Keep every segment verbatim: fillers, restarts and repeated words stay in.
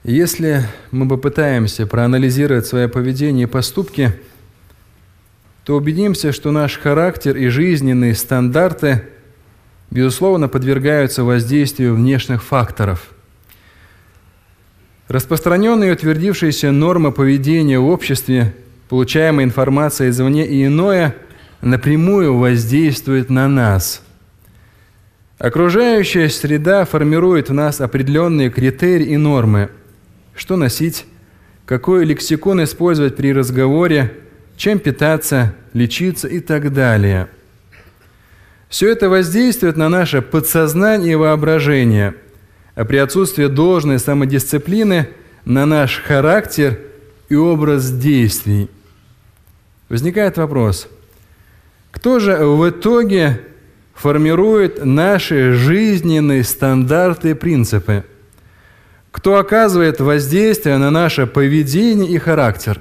Если мы попытаемся проанализировать свое поведение и поступки, то убедимся, что наш характер и жизненные стандарты, безусловно, подвергаются воздействию внешних факторов. Распространенные и утвердившиеся нормы поведения в обществе, получаемая информация извне и иное, напрямую воздействует на нас. Окружающая среда формирует в нас определенные критерии и нормы. Что носить, какой лексикон использовать при разговоре, чем питаться, лечиться и так далее. Все это воздействует на наше подсознание и воображение, а при отсутствии должной самодисциплины на наш характер и образ действий. Возникает вопрос, кто же в итоге формирует наши жизненные стандарты и принципы? Кто оказывает воздействие на наше поведение и характер?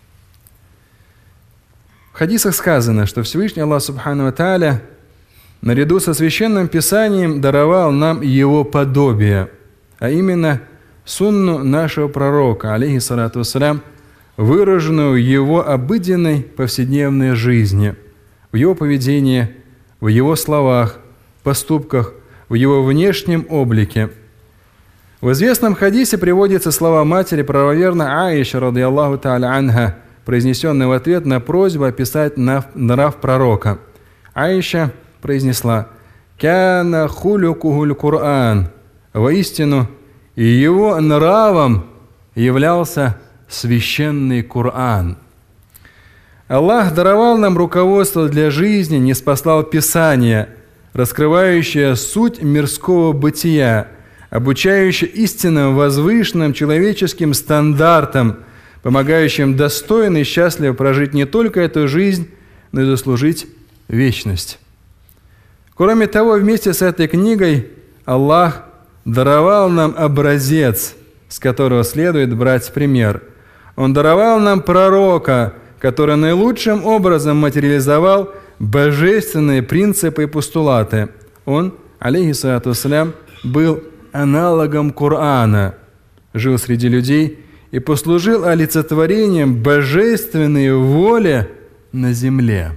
В хадисах сказано, что Всевышний Аллах Субхану ва Тааля наряду со Священным Писанием даровал нам Его подобие, а именно сунну нашего пророка, алейхиссалату вассалям, выраженную в Его обыденной повседневной жизни, в Его поведении, в Его словах, поступках, в Его внешнем облике. В известном хадисе приводятся слова матери правоверной Аиши, радийаллаху тааля анха, произнесенные в ответ на просьбу описать нрав пророка. Аиша произнесла: «Кяна хулюкухуль Кур'ан». Воистину, и его нравом являлся священный Коран. Аллах даровал нам руководство для жизни, ниспослал Писание, раскрывающее суть мирского бытия, обучающее истинным возвышенным человеческим стандартам, помогающим достойно и счастливо прожить не только эту жизнь, но и заслужить вечность. Кроме того, вместе с этой книгой Аллах даровал нам образец, с которого следует брать пример. Он даровал нам пророка, который наилучшим образом материализовал божественные принципы и постулаты. Он, алейхиссалату вассалям, был аналогом Корана, жил среди людей и послужил олицетворением божественной воли на земле.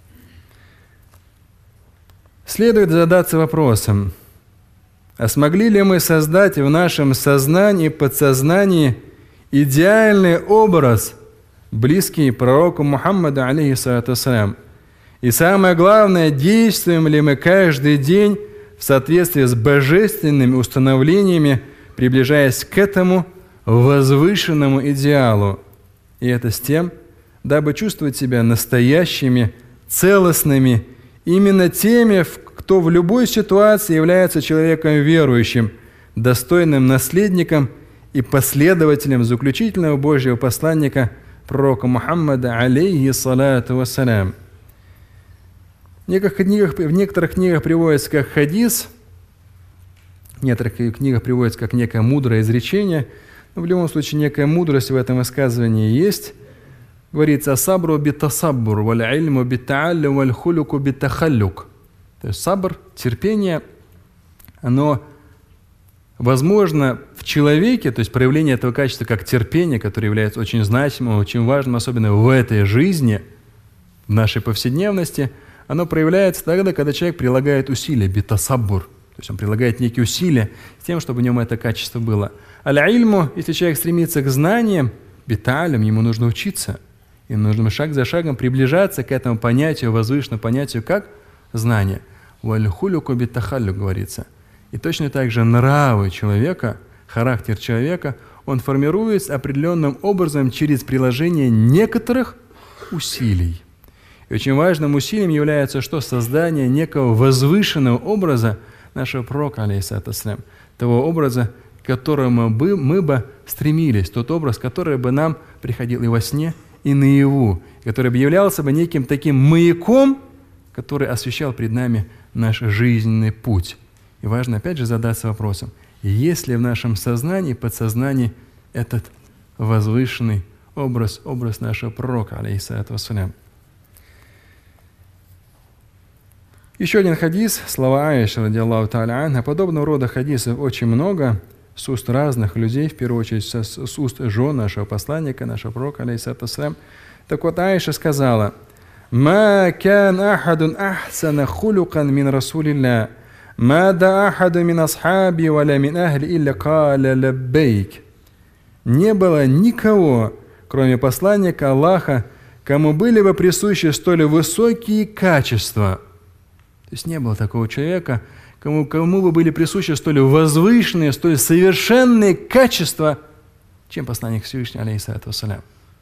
Следует задаться вопросом, а смогли ли мы создать в нашем сознании и подсознании идеальный образ, близкий пророку Мухаммаду, алейхиссалату вассалям? И самое главное, действуем ли мы каждый день в соответствии с божественными установлениями, приближаясь к этому возвышенному идеалу? И это с тем, дабы чувствовать себя настоящими, целостными, именно теми, кто в любой ситуации является человеком верующим, достойным наследником и последователем заключительного Божьего посланника, пророка Мухаммада, алейхиссалату вассалям. В некоторых книгах, в некоторых книгах приводится как хадис, в некоторых книгах приводится как некое мудрое изречение, но в любом случае некая мудрость в этом высказывании есть. Говорится: «Сабру битасаббур, валь ильму биттааллю, валь хулюку биттахаллюк». То есть сабр, терпение, оно возможно в человеке, то есть проявление этого качества как терпение, которое является очень значимым, очень важным, особенно в этой жизни, в нашей повседневности, оно проявляется тогда, когда человек прилагает усилия, битасаббур, то есть он прилагает некие усилия с тем, чтобы в нем это качество было. Аль-ильму, если человек стремится к знаниям, битаалям, ему нужно учиться, и нужно шаг за шагом приближаться к этому понятию, возвышенному понятию, как знание. «Валь-хулюку биттахаллю» говорится. И точно так же нравы человека, характер человека, он формируется определенным образом через приложение некоторых усилий. И очень важным усилием является что? Создание некого возвышенного образа нашего пророка, алейхиссалату вассалям, того образа, к которому бы, мы бы стремились, тот образ, который бы нам приходил и во сне, и наяву, который бы являлся бы неким таким маяком, который освещал пред нами наш жизненный путь. И важно опять же задаться вопросом, есть ли в нашем сознании, подсознании этот возвышенный образ, образ нашего пророка, алейхиссалату вассалям. Еще один хадис, слова Аиши, радийаллаху тааля анха. Подобного рода хадисов очень много. с уст разных людей, в первую очередь с, с уст жен нашего посланника, нашего пророка, алейхиссалату вассалям. Так вот, Аиша сказала: «Ма кан ахадун ахсана хулукан мин расулилля, ма да ахаду мин асхаби валя мин ахли илля каля лаббейк». Не было никого, кроме посланника Аллаха, кому были бы присущи столь высокие качества. То есть не было такого человека, кому, кому бы были присущи столь возвышенные, столь совершенные качества, чем посланник Всевышнего, алейхиссалату вассалям.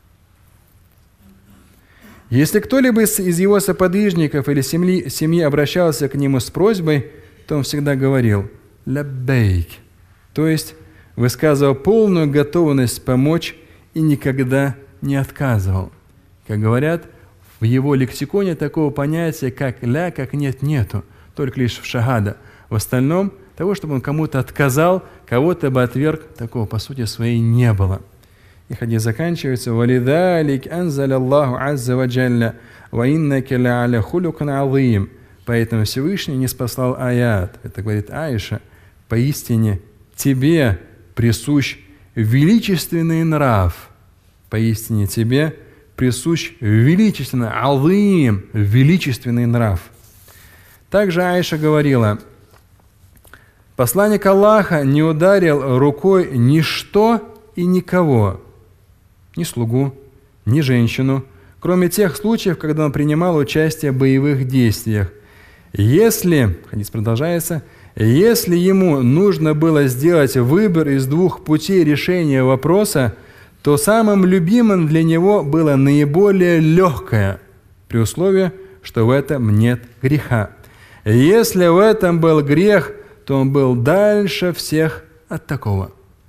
Если кто-либо из его соподвижников или семьи, семьи обращался к нему с просьбой, то он всегда говорил «лаббейк», то есть высказывал полную готовность помочь и никогда не отказывал. Как говорят, в его лексиконе такого понятия, как «ля», как «нет», нету, только лишь в шахада. В остальном, того, чтобы он кому-то отказал, кого-то бы отверг, такого, по сути своей, не было. И хадис заканчивается: «Валидалик анзаля Аллаху азза ва джалля, ва иннака ля аля хулукан азим». Поэтому Всевышний не спаслал аят. Это говорит Аиша: «Поистине тебе присущ величественный нрав». Поистине тебе присущ величественный, азим, величественный нрав. Также Аиша говорила: посланник Аллаха не ударил рукой ничто и никого, ни слугу, ни женщину, кроме тех случаев, когда он принимал участие в боевых действиях. Если, хадис продолжается, если ему нужно было сделать выбор из двух путей решения вопроса, то самым любимым для него было наиболее легкое, при условии, что в этом нет греха. Если в этом был грех, то он был дальше всех от такого.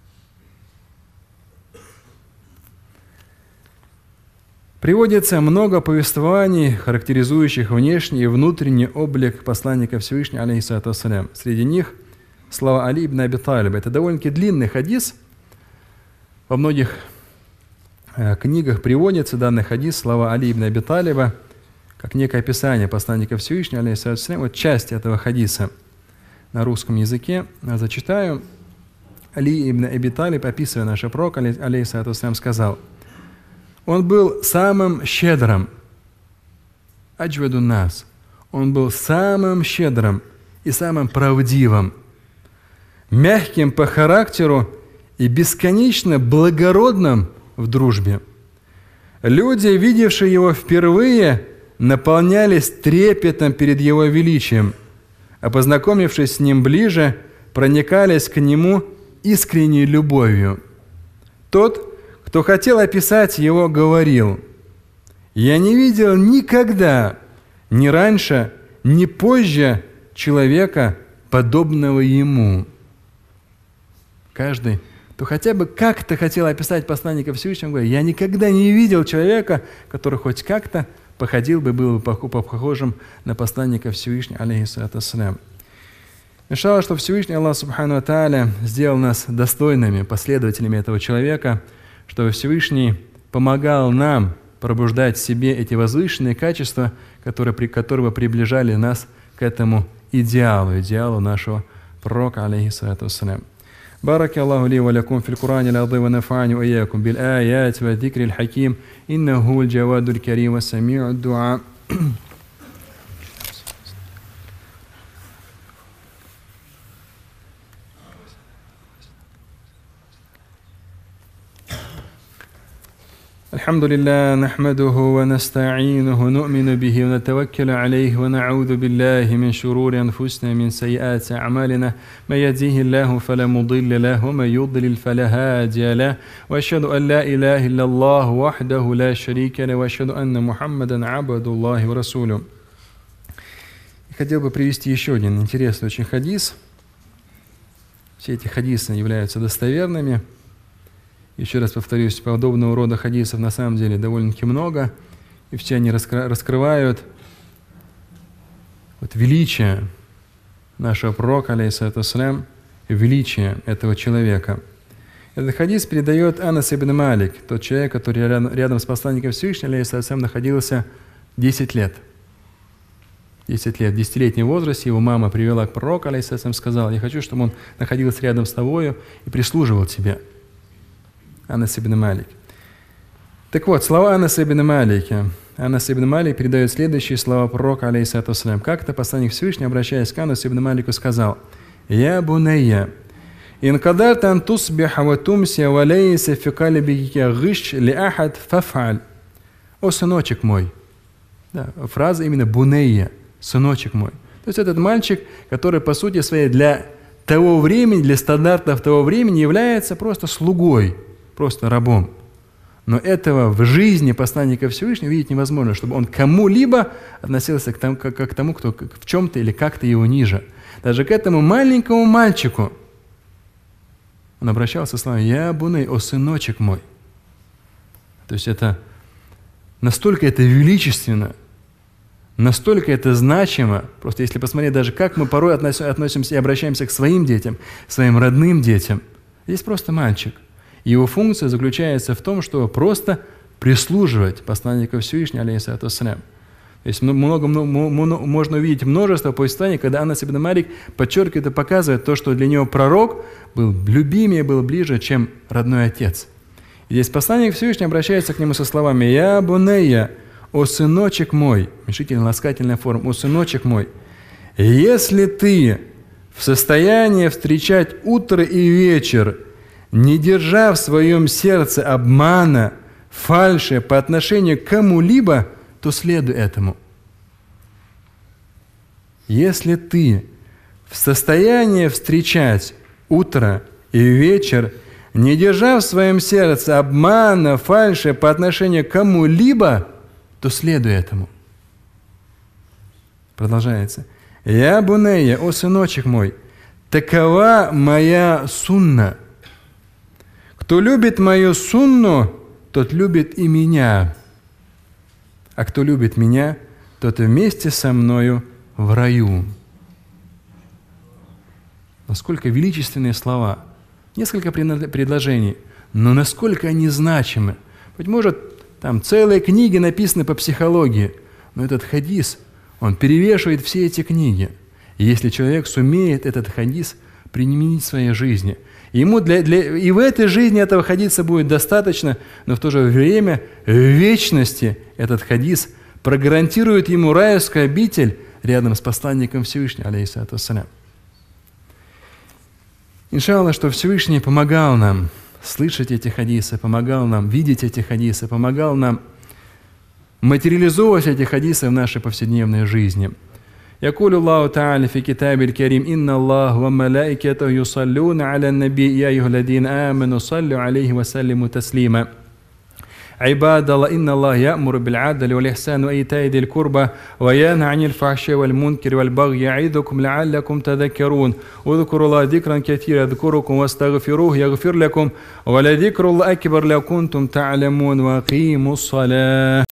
Приводится много повествований, характеризующих внешний и внутренний облик посланника Всевышнего, алейхиссалату вассалям. Среди них слова Али ибн Аби Талиба. Это довольно-таки длинный хадис. Во многих э, книгах приводится данный хадис, слова Али ибн Аби Талиба, как некое описание посланника Всевышнего, алейхиссалату вассалям. Вот часть этого хадиса на русском языке я зачитаю. Али ибн Аби Талиб, описывая нашего пророка, алейхиссалату вассалям, сказал: он был самым щедрым, аджваду нас, он был самым щедрым и самым правдивым, мягким по характеру и бесконечно благородным в дружбе. Люди, видевшие его впервые, наполнялись трепетом перед его величием, а познакомившись с ним ближе, проникались к нему искренней любовью. Тот, кто хотел описать его, говорил: «Я не видел никогда, ни раньше, ни позже человека, подобного ему». Каждый, кто хотя бы как-то хотел описать посланника Всевышнего, говорит: «Я никогда не видел человека, который хоть как-то походил бы, был бы похожим на посланника Всевышнего, алейхиссалату вассалям». Иншаллах, что Всевышний Аллах субхану ва тааля сделал нас достойными последователями этого человека, чтобы Всевышний помогал нам пробуждать в себе эти возвышенные качества, которые, которые приближали нас к этому идеалу, идеалу нашего пророка, алейхиссалату вассалям. بارك الله لي ولكم في القرآن العظيم ونفعني وإياكم بالآيات والذكر الحكيم إنه هو الجواد الكريم والسميع الدعاء. الحمد لله نحمده ونستعينه ونؤمن به ونتوكل عليه ونعوذ بالله من شرور أنفسنا من سيئات أعمالنا من يهديه الله فلا مضل له ومن يضلل فلا هادي له وأشهد أن لا إله إلا الله وحده لا شريك له وأشهد أن محمدا عبد الله ورسوله. Хотел бы привести еще один интересный очень хадис. Все эти хадисы являются достоверными. Еще раз повторюсь, подобного рода хадисов на самом деле довольно-таки много, и все они раскры- раскрывают вот величие нашего пророка, алейхиссалату вассалям, величие этого человека. Этот хадис передает Анас ибн Малик, тот человек, который рядом, рядом с посланником Всевышнего, алейхиссалату вассалям, находился десять лет. десять лет, в десятилетнем возрасте его мама привела к пророку, алейхиссалям, сказала: я хочу, чтобы он находился рядом с тобою и прислуживал тебе. Анас ибн Малик. Так вот, слова Анаса ибн Малика. Анас ибн Малик передает следующие слова пророка, алейхиссалям. Как-то посланник Всевышнего, обращаясь к Анасу ибн Малику, сказал: «Я бунайя, ин кадарта ан тусбиха ва тумсия ва лейса фи калбика гыш ли ахад фафаль». О, сыночек мой. Да, фраза именно бунайя, сыночек мой. То есть этот мальчик, который по сути своей для того времени, для стандартов того времени является просто слугой, просто рабом. Но этого в жизни посланника Всевышнего видеть невозможно, чтобы он кому-либо относился к тому, как, как к тому, кто в чем-то или как-то его ниже. Даже к этому маленькому мальчику он обращался словами: «Я буней, о сыночек мой». То есть это настолько это величественно, настолько это значимо. Просто если посмотреть даже, как мы порой относимся и обращаемся к своим детям, своим родным детям. Здесь просто мальчик. Его функция заключается в том, чтобы просто прислуживать посланнику Всевышнего, алейхиссалату вассалям. То есть много, много, можно увидеть множество повествований, когда Анас ибн Малик подчеркивает и показывает то, что для него пророк был любимее, был ближе, чем родной отец. И здесь посланник Всевышнего обращается к нему со словами: «Я бунейя, о сыночек мой», уменьшительная ласкательная форма, «о сыночек мой, если ты в состоянии встречать утро и вечер, не держа в своем сердце обмана, фальши по отношению к кому-либо, то следуй этому». Если ты в состоянии встречать утро и вечер, не держа в своем сердце обмана, фальши по отношению к кому-либо, то следуй этому. Продолжается. «Я бунейя, о сыночек мой, такова моя сунна. Кто любит мою сунну, тот любит и меня. А кто любит меня, тот вместе со мною в раю». Насколько величественные слова. Несколько предложений, но насколько они значимы. Быть может, там целые книги написаны по психологии, но этот хадис, он перевешивает все эти книги. И если человек сумеет этот хадис применить в своей жизни, ему для, для, и в этой жизни этого хадиса будет достаточно, но в то же время в вечности этот хадис прогарантирует ему райскую обитель рядом с посланником Всевышнего, алейхиссалату вассалям. Иншаллах, что Всевышний помогал нам слышать эти хадисы, помогал нам видеть эти хадисы, помогал нам материализовывать эти хадисы в нашей повседневной жизни. يقول الله تعالى في كتاب الكريم إن الله وملائكته يصلون على النبي يا أيها الذين آمنوا صلوا عليه وسلموا تسليما عباد الله إن الله يأمر بالعدل والإحسان وإيتاء ذي القربى وينهى عن الفحشاء والمنكر والبغي يعظكم لعلكم تذكرون اذكروا الله ذكرا كثيرا يذكركم واستغفروه يغفر لكم ولذكر الله أكبر لو كنتم تعلمون وأقيموا الصلاة.